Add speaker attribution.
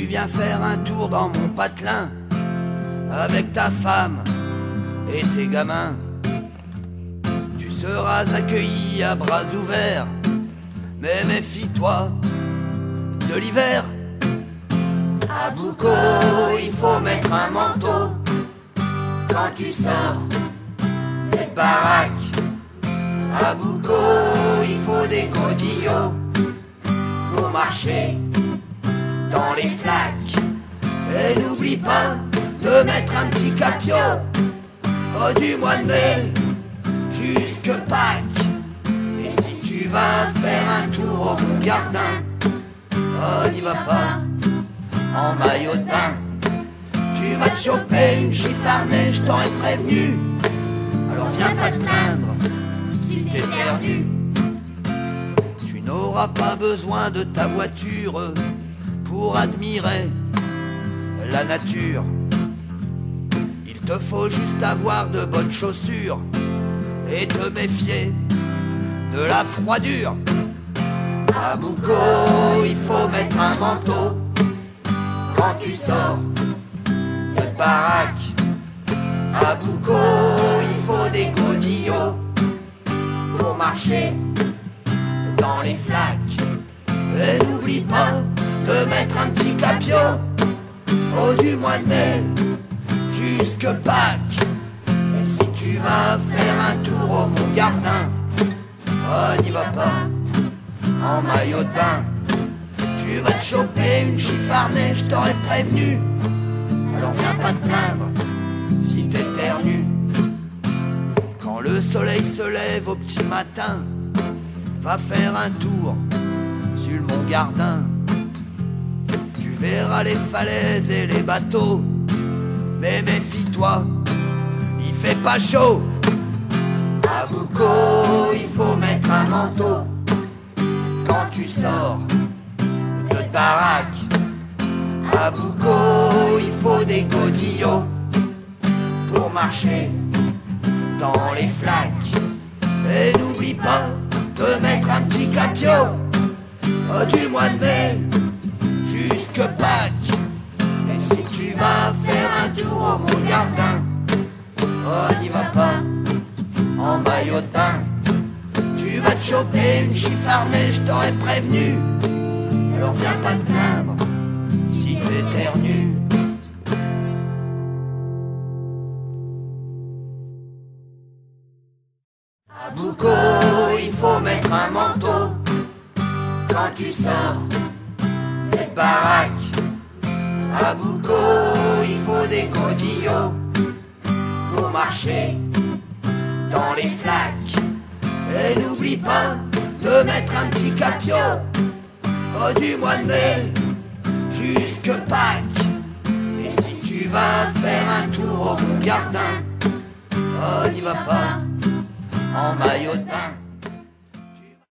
Speaker 1: viens faire un tour dans mon patelin avec ta femme et tes gamins. Tu seras accueilli à bras ouverts, mais méfie-toi de l'hiver. À Boucau, il faut mettre un manteau quand tu sors des baraques. À Boucau, il faut des godillots pour marcher dans les flaques. Et n'oublie pas de mettre un petit capio du mois de mai jusque Pâques. Et si tu vas faire un tour au Mont Gardin, n'y va pas en maillot de bain. Tu vas te choper une chiffarnée, je t'aurais prévenu. Alors viens pas te plaindre si t'éternues. Tu n'auras pas besoin de ta voiture pour admirer la nature. Il te faut juste avoir de bonnes chaussures et te méfier de la froidure. À Boucau, il faut mettre un manteau quand tu sors de baraque. À Boucau, il faut des godillots pour marcher dans les flaques. Et n'oublie pas de mettre un petit capio du mois de mai jusque Pâques. Et si tu vas faire un tour au Mont Gardin, n'y va pas en maillot de bain. Tu vas te choper une chiffarnée, je t'aurais prévenu. Alors viens pas te plaindre si t'éternues. Quand le soleil se lève au petit matin, va faire un tour sur le Mont Gardin. Tu verras les falaises et les bateaux, mais méfie-toi, il fait pas chaud. À Boucau, il faut mettre un manteau quand tu sors de baraque. À Boucau, il faut des godillots pour marcher dans les flaques. Et n'oublie pas de mettre un petit capio du mois de mai jusque Pâques. Et si tu vas faire un tour au Mont Gardin, n'y va pas en maillot de bain. Tu vas te choper une chiffarnée, je t'aurais prévenu. Alors viens pas te plaindre si t'éternues. À Boucau, il faut mettre un manteau quand tu sors des baraques. À Boucau, il faut des godillots pour marcher dans les flaques. Et n'oublie pas de mettre un petit capio du mois de mai jusque Pâques. Et si tu vas faire un tour au Mont Gardin, n'y va pas en maillot de bain.